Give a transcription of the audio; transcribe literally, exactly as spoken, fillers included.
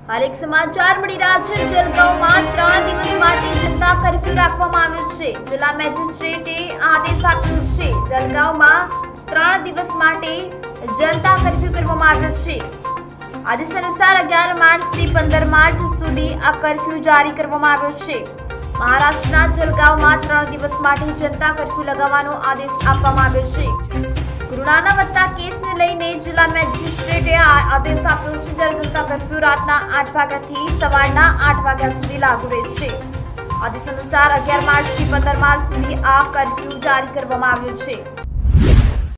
હાલ એક સમાચાર મળી રહ્યા છે। જલગાંવમાં ત્રણ દિવસ માટે જનતા કર્ફ્યુ રાખવામાં આવ્યો છે। જિલ્લા મેજિસ્ટ્રેટે આદેશ આપ્યો છે। જલગાંવમાં ત્રણ દિવસ માટે જનતા કર્ફ્યુ કરવામાં આવ્યો છે। આદેશ અનુસાર અગિયાર માર્ચથી પંદર માર્ચ સુધી આ કર્ફ્યુ જારી કરવામાં આવ્યો છે। મહારાષ્ટ્રના જલગાંવમાં ત્રણ દિવસ માટે જનતા કર્ફ્યુ લગાવવાનો આદેશ આપવામાં આવ્યો છે। કોરોનાના વધતા કેસને લઈને જિલ્લા મેજિસ્ટ્રેટે આદેશ આપ્યો છે। જ્યારે જનતા કર્ફ્યુ રાતના આઠ વાગ્યાથી સવારના આઠ વાગ્યા સુધી લાગુ રહેશે। આદેશ અનુસાર અગિયાર માર્ચથી પંદર માર્ચ સુધી આ કર્ફ્યુ જારી કરવામાં આવ્યો છે।